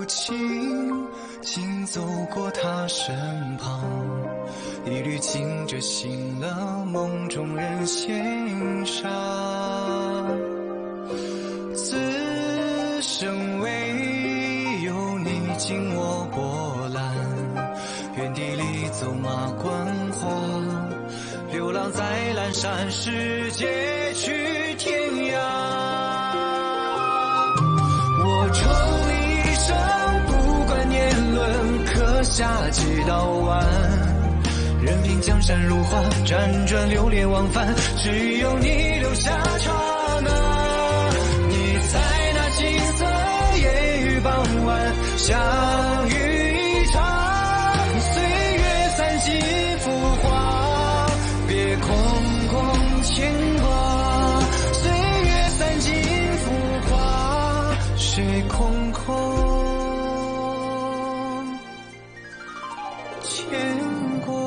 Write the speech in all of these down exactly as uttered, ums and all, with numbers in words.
情，竟走过他身旁，一缕惊着醒了梦中人心伤。此生唯有你经我波澜，原地里走马观花，流浪在阑珊世界去天涯。我宠你一生，不管年轮，刻下几道弯，任凭江山如画，辗转流连忘返，只有你留下刹那。你在那金色夜雨傍晚，相遇一场，岁月散尽浮华，别空空牵挂，岁月散尽浮华，谁空空牵挂。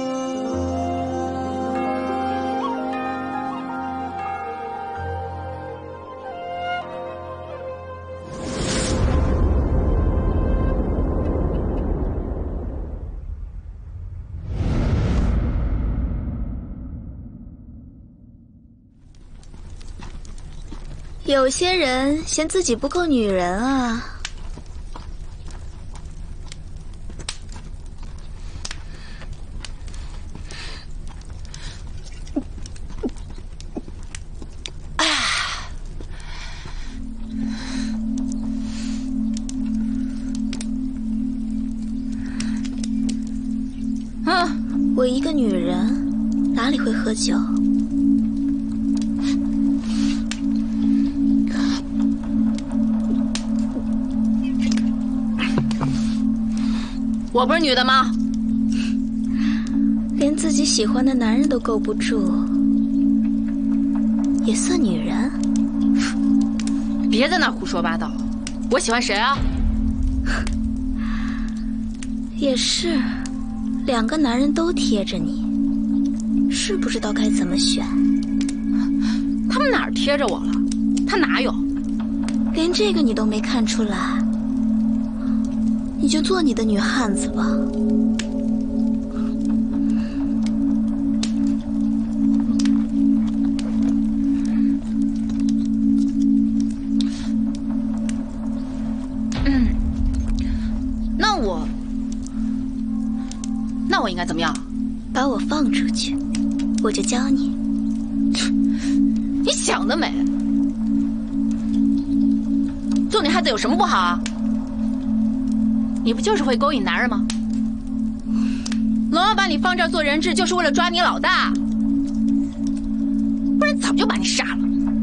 有些人嫌自己不够女人啊。啊，我一个女人哪里会喝酒？ 我不是女的吗？ 连自己喜欢的男人都够不住，也算女人？ 别在那胡说八道！我喜欢谁啊？ 也是，两个男人都贴着你，是不知道该怎么选。 他们哪儿贴着我了？他哪有？ 连这个你都没看出来？你就做你的女汉子吧。 嗯，那我，那我应该怎么样？ 把我放出去，我就教你。 你想得美！做女汉子有什么不好啊？你不就是会勾引男人吗？龙要把你放这儿做人质，就是为了抓你老大，不然早就把你杀了。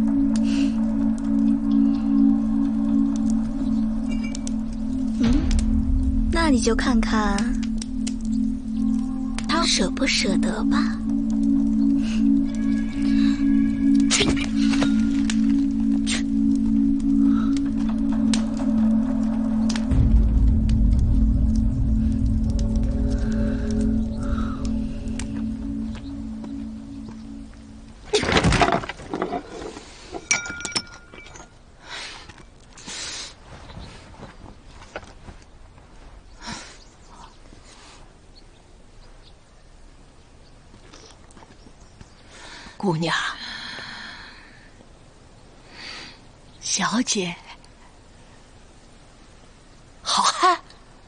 嗯，那你就看看他舍不舍得吧。 姑娘，小姐，好汉，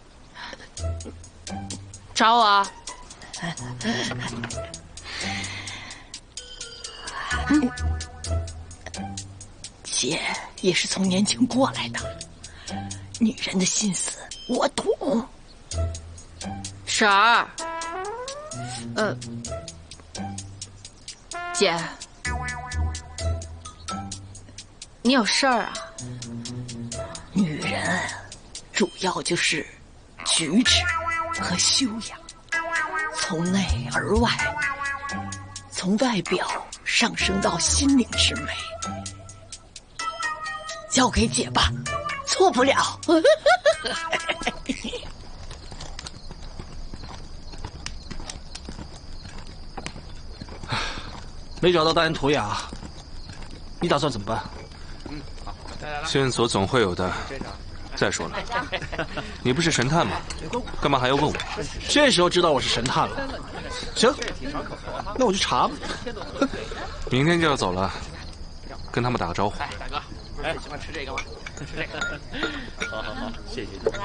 找我啊？ 嗯，姐也是从年轻过来的，女人的心思我懂。 婶儿，呃。姐，你有事儿啊？ 女人主要就是举止和修养，从内而外，从外表上升到心灵之美。交给姐吧，错不了。 没找到大人图雅，你打算怎么办？ 线索总会有的， 再说了，你不是神探吗？干嘛还要问我？ 这时候知道我是神探了。行，那我去查吧。 明天就要走了，跟他们打个招呼。 大哥，哎，喜欢吃这个吗？吃这个。好好好，谢谢你。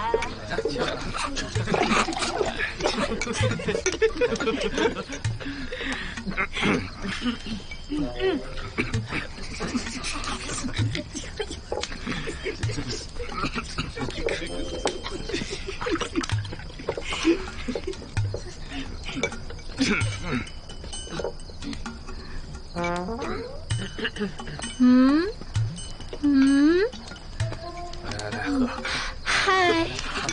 嗯嗯， 来来喝。 嗨。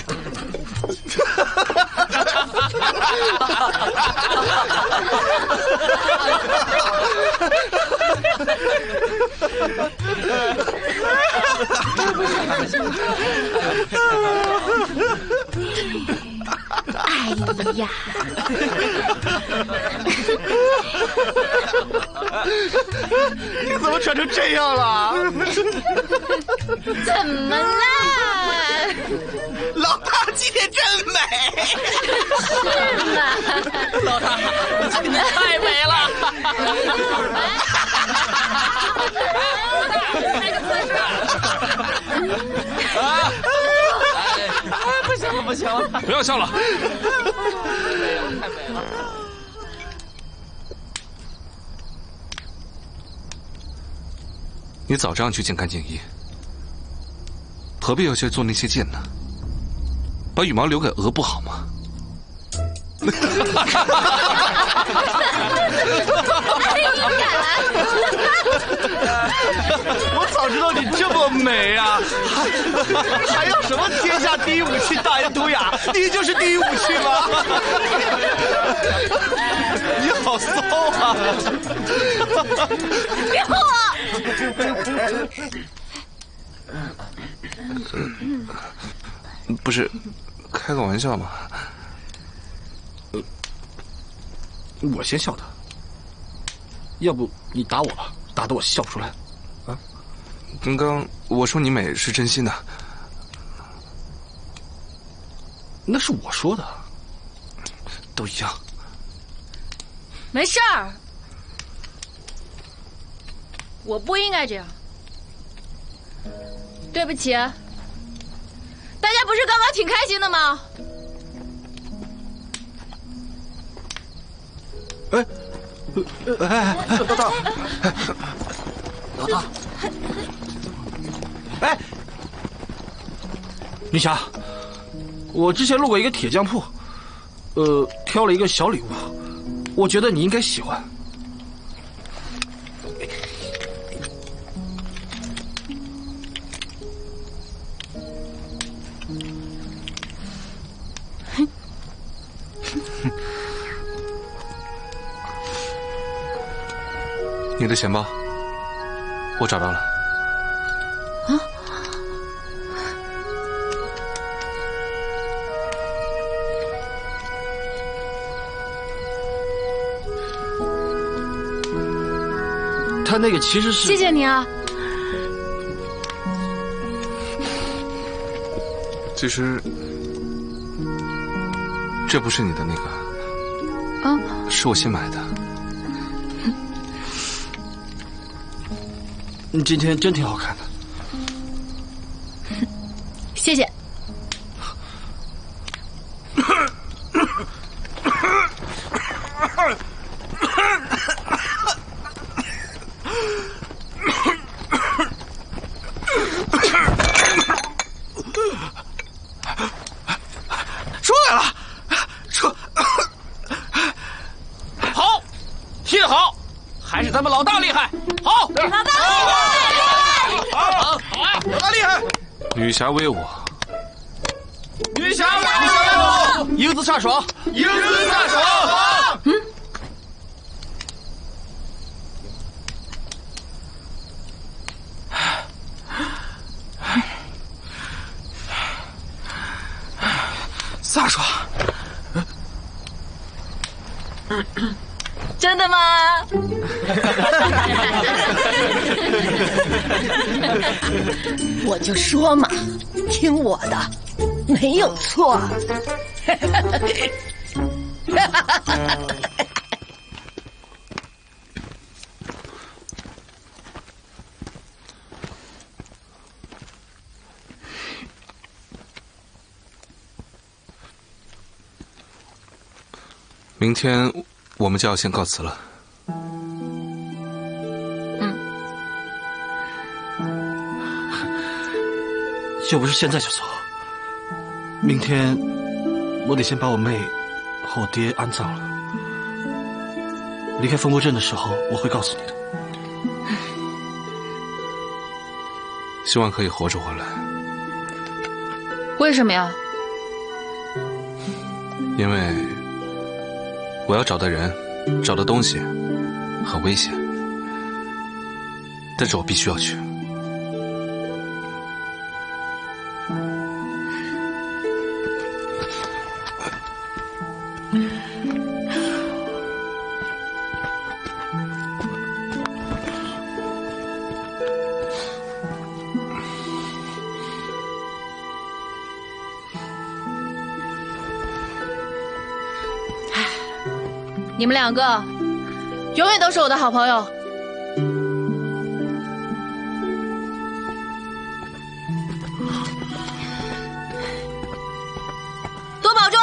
哎呀！ 你怎么穿成这样了？ 怎么啦？ 老大今天真美。 是吗？ 老大，你今天太美了。来个姿势。啊！哎，不行了，不行了， 不要笑了。 太美了。 你早这样去见干净一，何必要去做那些贱呢？把羽毛留给鹅不好吗？ 我早知道你这么美啊，还还要什么天下第一武器大言图雅？你就是第一武器吗？你好骚啊！ 别碰我！ 不是，开个玩笑嘛。 我先笑他，要不你打我吧，打得我笑不出来。啊， 刚刚我说你美是真心的， 那是我说的， 都一样。 没事儿，我不应该这样，对不起。大家不是刚刚挺开心的吗？ 哎，哎，老大，老大，哎，女侠，我之前路过一个铁匠铺，呃，挑了一个小礼物，我觉得你应该喜欢。 你的钱包，我找到了。 啊！ 他那个其实是…… 谢谢你啊。 其实，这不是你的那个， 啊， 是我新买的。 你今天真挺好看的， 谢谢。 出来了，出，好，踢得好，还是咱们老大厉害，好， 老大厉害！ 好，好啊，老大厉害！ 女侠威我， 女侠威我，英姿飒爽，英姿飒爽。嗯。飒爽。 真的吗？ 我就说嘛，听我的，没有错。 明天我们就要先告辞了。 嗯， 要不是现在就走，明天我得先把我妹和我爹安葬了。离开风波镇的时候，我会告诉你的。 希望可以活着回来。 为什么呀？ 因为我要找的人、找的东西很危险，但是我必须要去。 你们两个永远都是我的好朋友。多保重。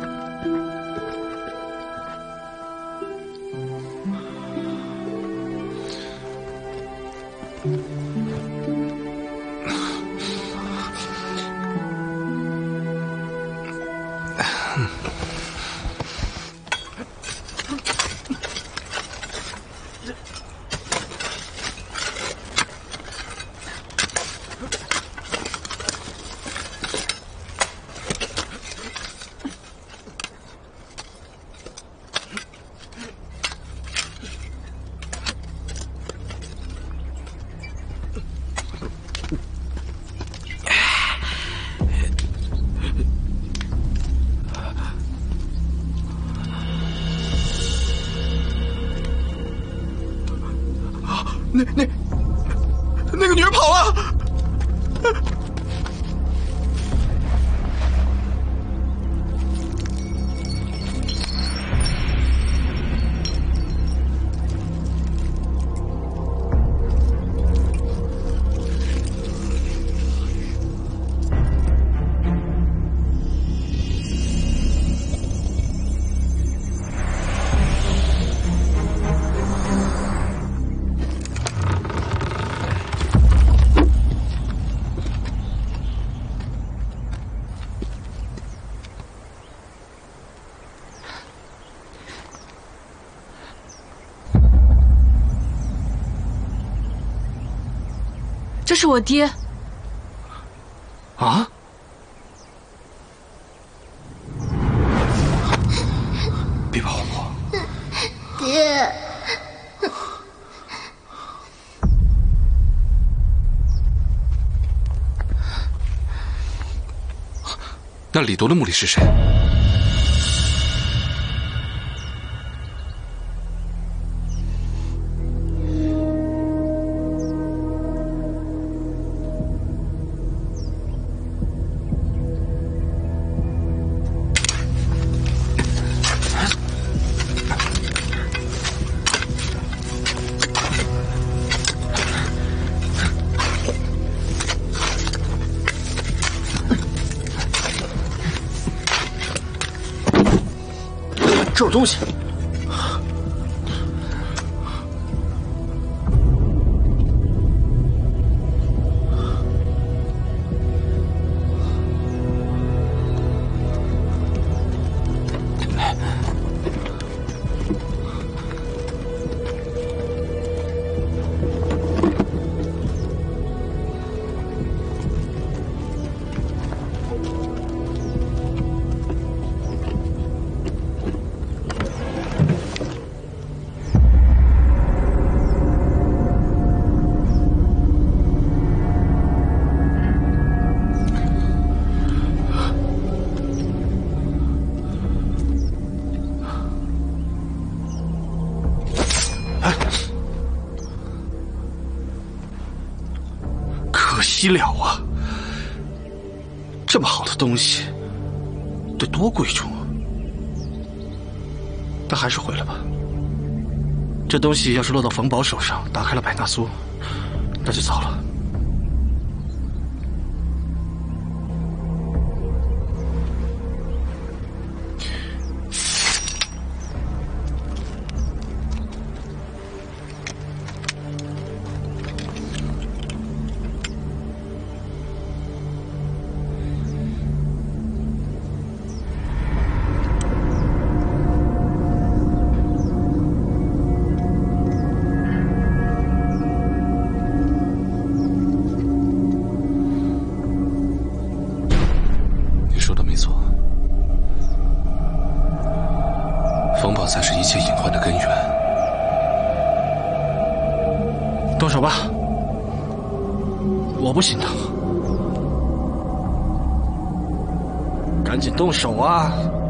那那那个女人跑了。 这是我爹。 啊？别跑我， 爹。 那李铎的目的是谁？ 这有东西。 惜了啊！这么好的东西，得多贵重啊！但还是回来吧。这东西要是落到冯宝手上，打开了百纳苏，那就糟了。 才是一切隐患的根源。 动手吧，我不心疼。赶紧动手啊！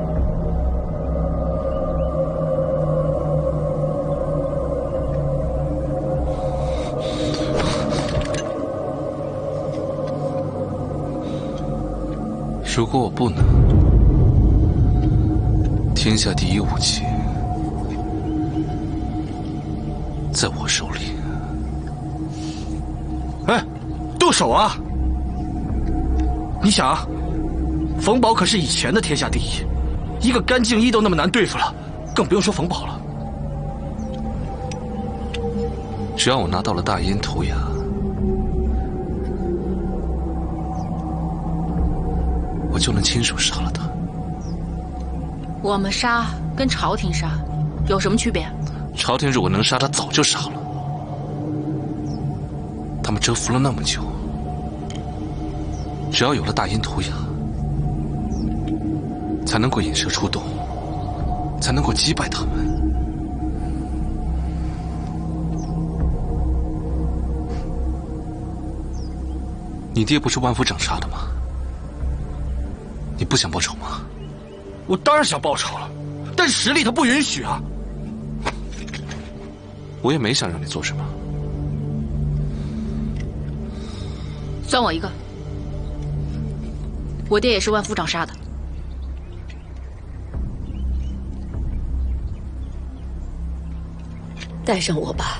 如果我不能，天下第一武器在我手里。 哎，动手啊！你想啊，冯宝可是以前的天下第一，一个甘静一都那么难对付了，更不用说冯宝了。 只要我拿到了大烟头牙，我就能亲手杀了他。 我们杀跟朝廷杀有什么区别？ 朝廷如果能杀他，早就杀了。他们蛰伏了那么久，只要有了大阴头牙，才能够引蛇出洞，才能够击败他们。你爹不是万夫长杀的吗？你不想报仇吗？ 我当然想报仇了，但实力他不允许啊。 我也没想让你做什么。 算我一个，我爹也是万夫长杀的。 带上我吧。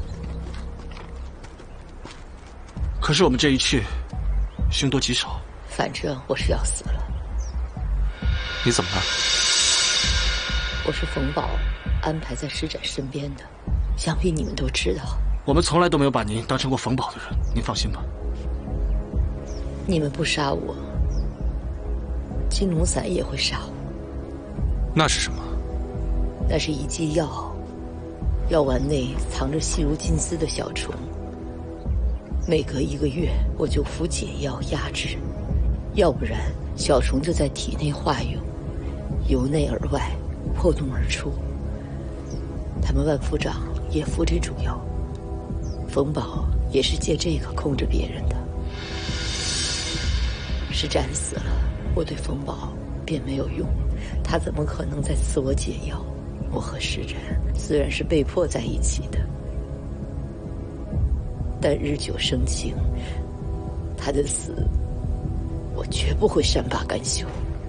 可是我们这一去，凶多吉少。 反正我是要死了。 你怎么了？ 我是冯宝安排在施展身边的，想必你们都知道。 我们从来都没有把您当成过冯宝的人，您放心吧。 你们不杀我，金龙伞也会杀我。 那是什么？ 那是一剂药，药丸内藏着细如金丝的小虫。每隔一个月，我就服解药压制，要不然小虫就在体内化蛹，由内而外，破洞而出。他们万夫长也服这种药，冯宝也是借这个控制别人的。施展死了，我对冯宝便没有用，他怎么可能再赐我解药？我和施展虽然是被迫在一起的，但日久生情，他的死，我绝不会善罢甘休。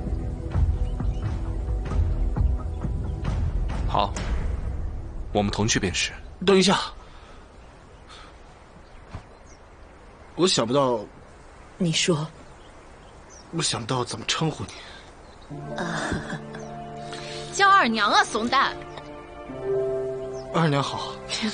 好，我们同去便是。 等一下，我想不到。 你说。 我想不到怎么称呼你。 啊， 叫二娘啊，怂蛋。 二娘好。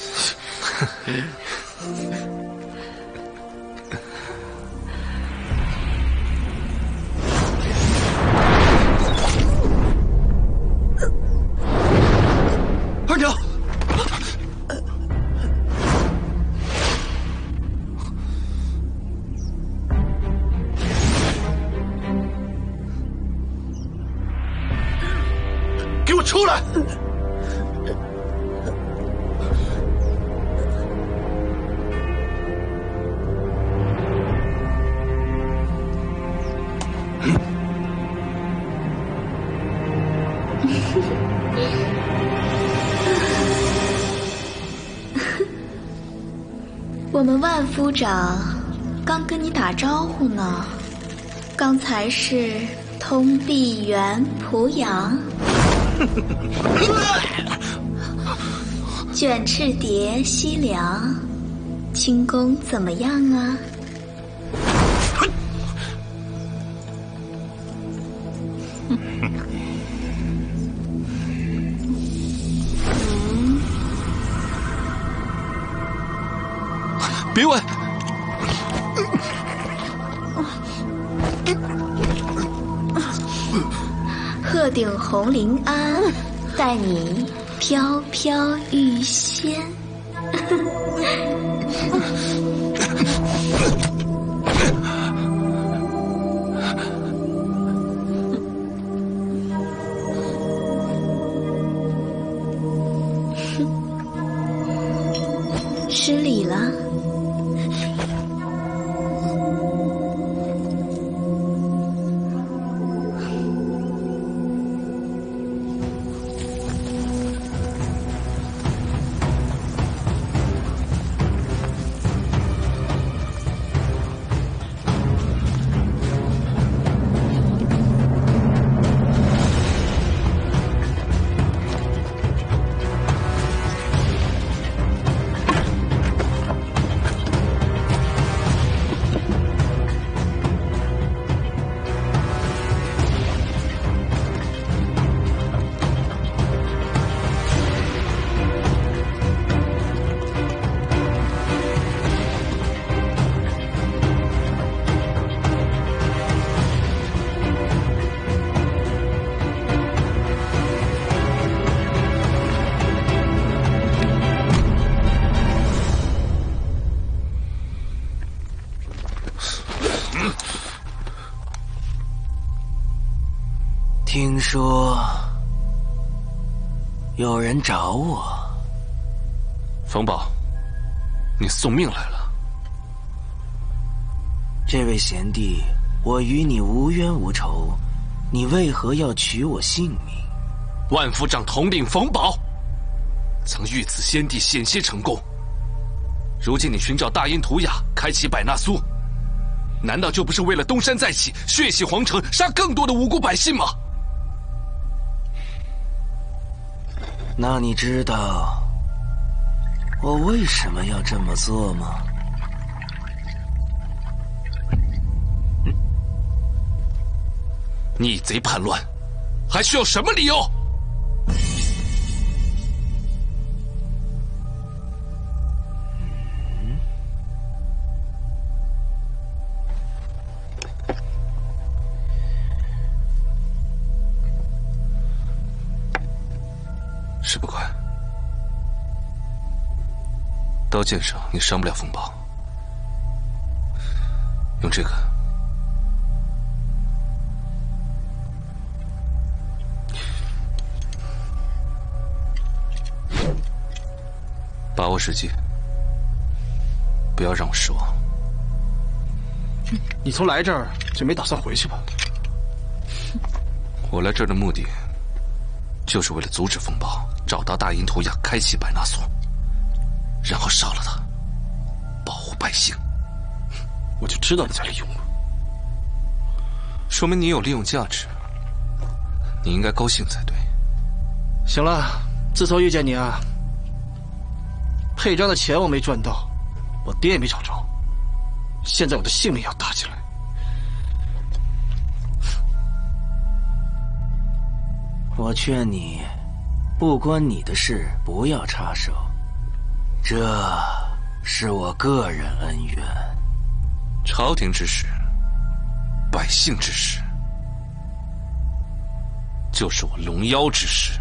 二娘，给我出来！ 我们万夫长刚跟你打招呼呢，刚才是通臂猿濮阳，卷翅蝶西凉，轻功怎么样啊？ 别问。 鹤顶红绫鞍，带你飘飘欲仙。失礼了。 听说有人找我， 冯宝，你送命来了。 这位贤弟，我与你无冤无仇，你为何要取我性命？ 万夫长统领冯宝，曾遇此先帝险些成功。如今你寻找大阴图雅，开启百纳苏，难道就不是为了东山再起，血洗皇城，杀更多的无辜百姓吗？ 那你知道我为什么要这么做吗？ 逆贼叛乱，还需要什么理由？事不快，刀剑上也伤不了冯宝，用这个。把握时机，不要让我失望。 你从来这儿就没打算回去吧？ 我来这儿的目的，就是为了阻止风暴，找到大阴图雅，开启百纳苏，然后杀了他，保护百姓。 我就知道你在利用我， 说明你有利用价值，你应该高兴才对。 行了，自从遇见你啊，配章的钱我没赚到，我爹也没找着，现在我的性命要搭起来。 我劝你，不关你的事，不要插手，这是我个人恩怨。 朝廷之事，百姓之事，就是我龙妖之事。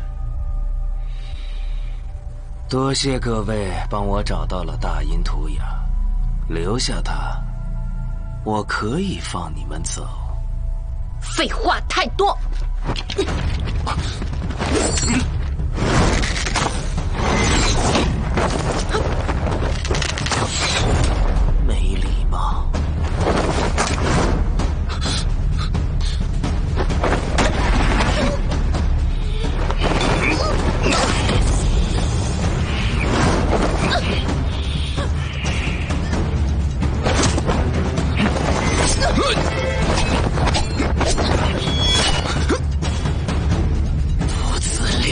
多谢各位帮我找到了大阴图雅，留下他，我可以放你们走。 废话太多。 没礼貌。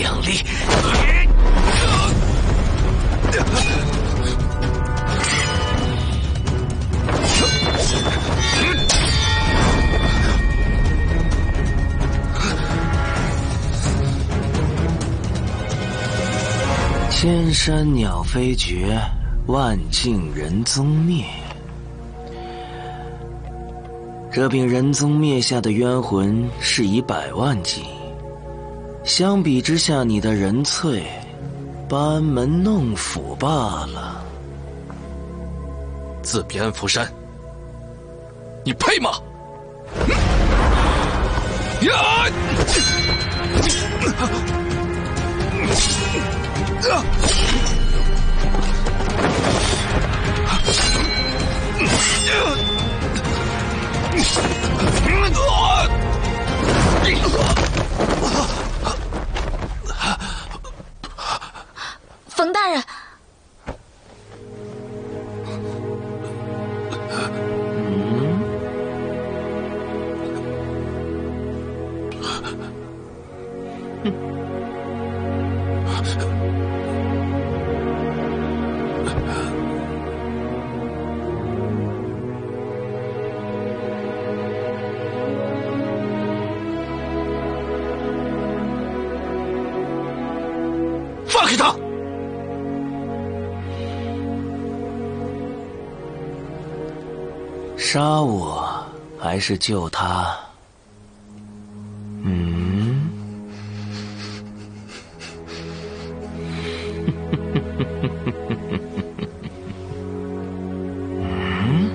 量力。 千山鸟飞绝，万径人踪灭。这柄人宗灭下的冤魂是以百万计，相比之下，你的人粹班门弄斧罢了。 自比安福山，你配吗？呀！ 冯大人， 放开他！ 杀我还是救他？嗯？嗯？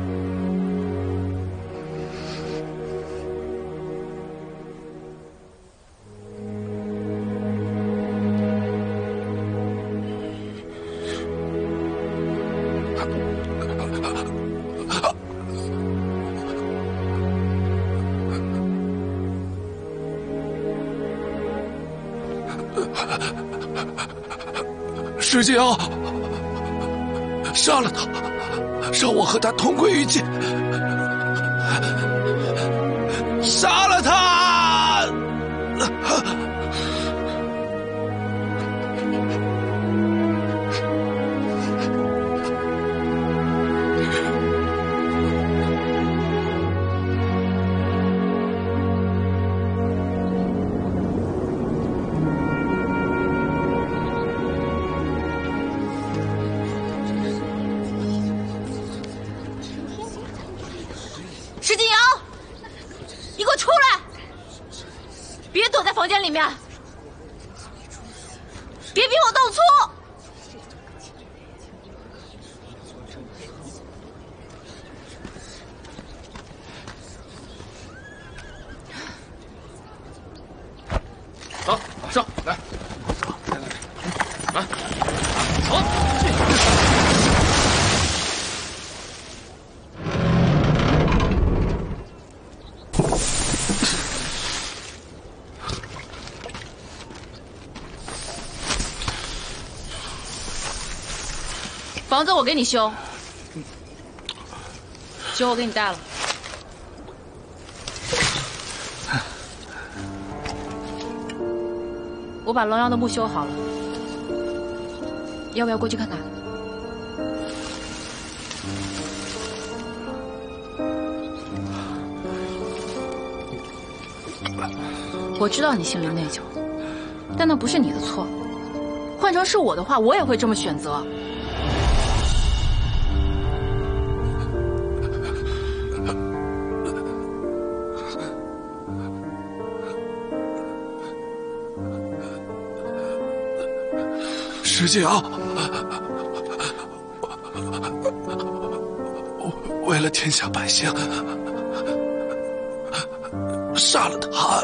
石阶傲，杀了他，让我和他同归于尽。杀了他！ 石金瑶，你给我出来！别躲在房间里面，别逼我动粗！ 走，上来，来，走。 房子我给你修，酒我给你带了。我把龙阳的墓修好了，要不要过去看看？我知道你心里内疚，但那不是你的错。换成是我的话，我也会这么选择。 石阶傲，为了天下百姓，杀了他。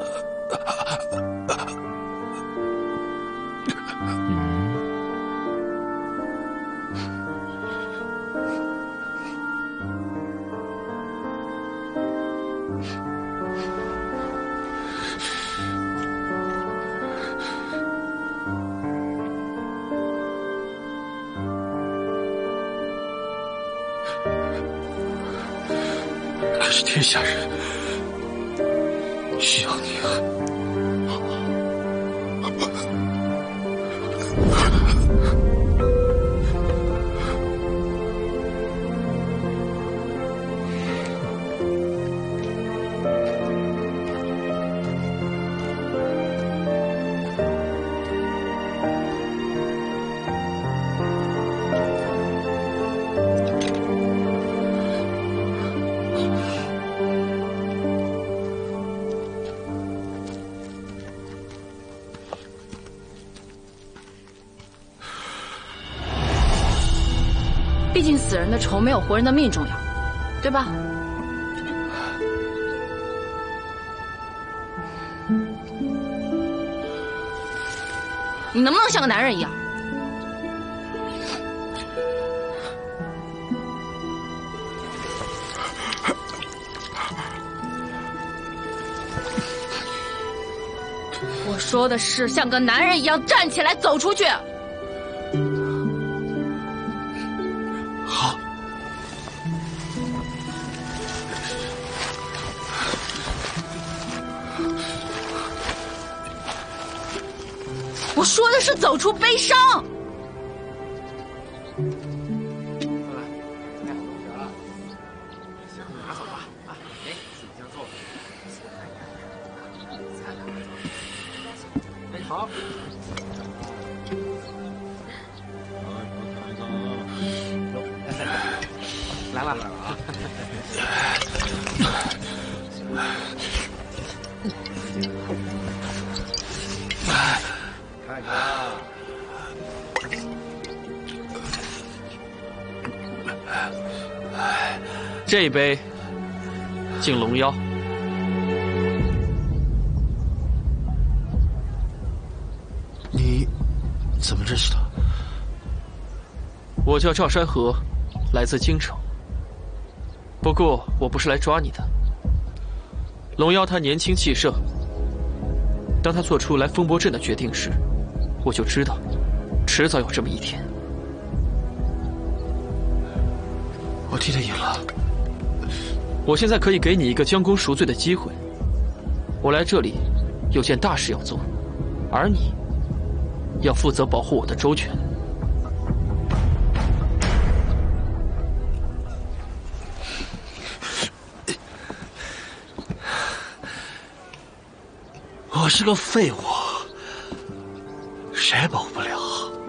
可是天下人需要你毕竟死人的仇没有活人的命重要，对吧？你能不能像个男人一样？我说的是像个男人一样站起来走出去。 好。 我说的是走出悲伤。 好。来了来了啊！看看， 这一杯敬龙妖。 你怎么认识他？ 我叫赵山河，来自京城。不过我不是来抓你的。龙妖他年轻气盛，当他做出来风波镇的决定时，我就知道，迟早有这么一天。 我替他赢了。 我现在可以给你一个将功赎罪的机会。我来这里有件大事要做，而你要负责保护我的周全。 我是个废物，谁也保护不了。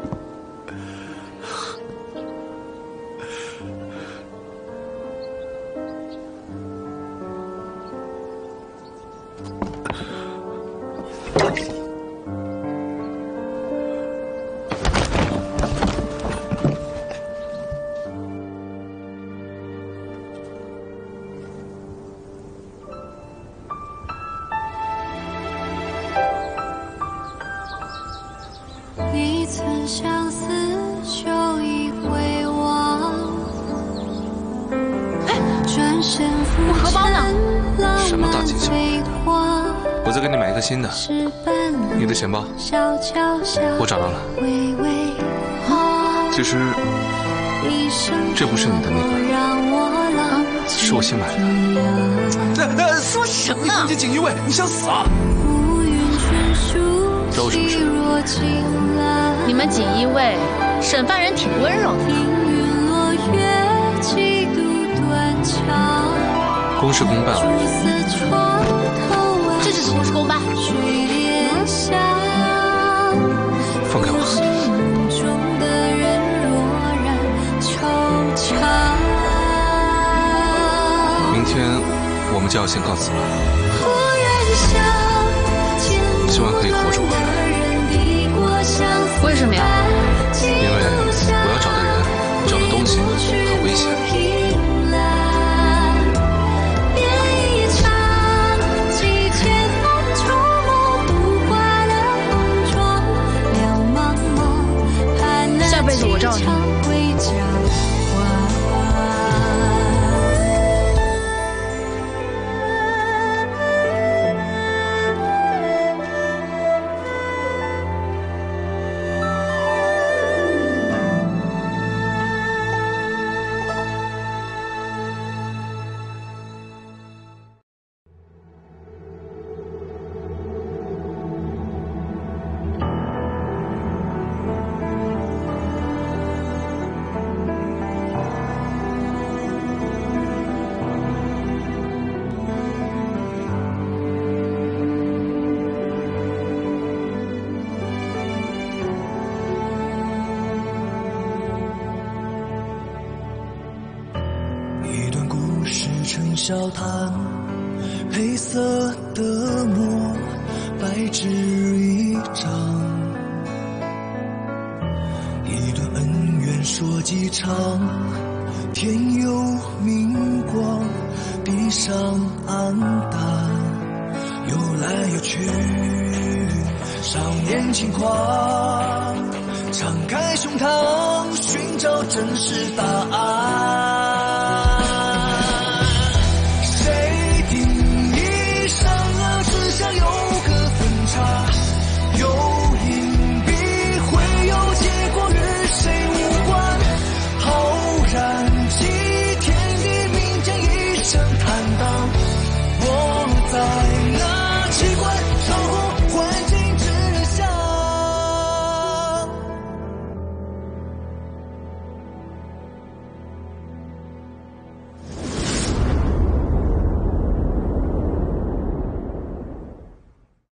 你曾相思，就已回望。转身我荷包呢？ 什么大惊小怪？我再给你买一个新的。你的钱包，我找到了。其实这不是你的那个，是我新买的。 说什么呢？ 你锦衣卫，你想死啊？ 找我什么事？ 你们锦衣卫审犯人挺温柔的。 公事公办了。 这就是公事公办。 放开我！明天我们就要先告辞了，希望可以活着回来。 为什么呀？ 因为我要找的人、找的东西很危险。 下辈子我罩你。 笑谈，黑色的墨，白纸一张。一段恩怨说几场，天有明光，地上暗淡，游来游去，少年轻狂，敞开胸膛，寻找真实答案。